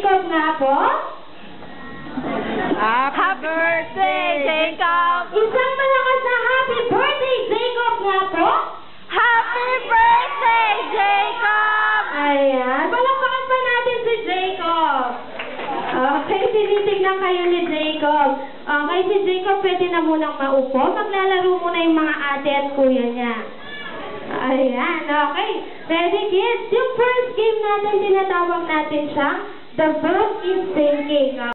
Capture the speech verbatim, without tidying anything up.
Jacob nga po. Happy birthday, Jacob! Isang malakas na happy birthday, Jacob nga po. Happy birthday, Jacob! Ayan. Palakpakan pa natin si Jacob. Okay, tinitignan kayo ni Jacob. Okay, si Jacob pwede na munang maupo. Maglalaro muna yung mga ate at kuya niya. Ayan, okay. Ready, kids? Yung first game natin, tinatawag natin siya, The Bird is Singing.